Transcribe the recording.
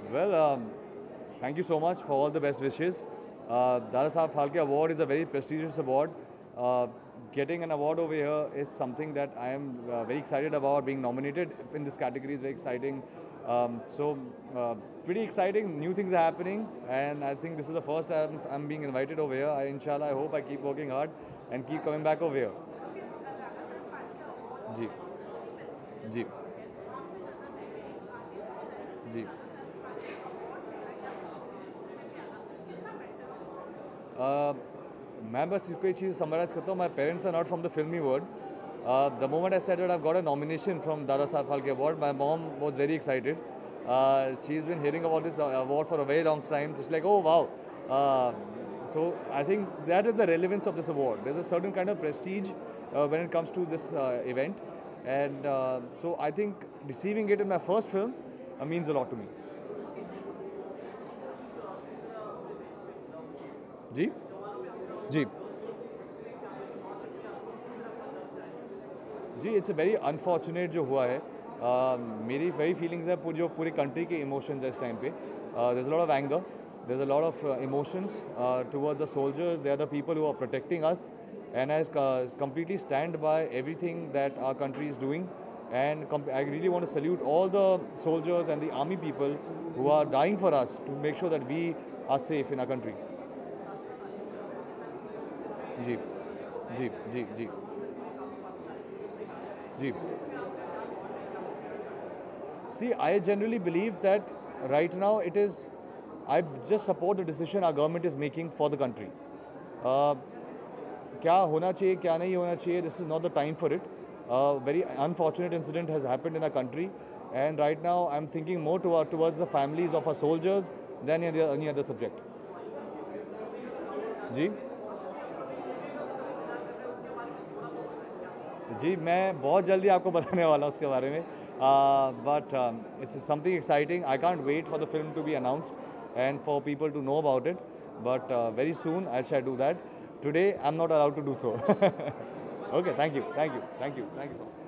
Well, thank you so much for all the best wishes. Dada Saheb Phalke Award is a very prestigious award. Getting an award over here is something that I am very excited about. Being nominated in this category is very exciting. Pretty exciting. New things are happening, and I think this is the first time I'm being invited over here. Inshallah, I hope I keep working hard and keep coming back over here. जी जी जी मैं बस कोई चीज़ summarise करता हूँ. My parents are not from the filmy world. The moment I said that I've got a nomination from Dada Saheb Phalke Award, my mom was very excited. She's been hearing about this award for a very long time. So she's like, oh wow. So I think that is the relevance of this award. There's a certain kind of prestige when it comes to this event. And so I think receiving it in my first film means a lot to me. जी जी जी it's a very unfortunate जो हुआ है. मेरी वही feelings है जो पूरी कंट्री के इमोशंस है इस टाइम पे. There is a lot of anger, there is a lot of emotions towards the soldiers. They are the people who are protecting us, and I completely stand by everything that our country is doing. And I really want to salute all the soldiers and the army people who are dying for us to make sure that we are safe in our country. जी जी जी जी जी. See, I generally believe that right now I just support the decision our government is making for the country. क्या होना चाहिए क्या नहीं होना चाहिए, this is not the time for it. Very unfortunate incident has happened in our country, and right now I'm thinking more towards the families of our soldiers than any other subject. जी जी मैं बहुत जल्दी आपको बताने वाला हूँ उसके बारे में. But it's something exciting. I can't wait for the film to be announced and for people to know about it. But very soon I shall do that. Today I'm not allowed to do so. Okay, thank you so much.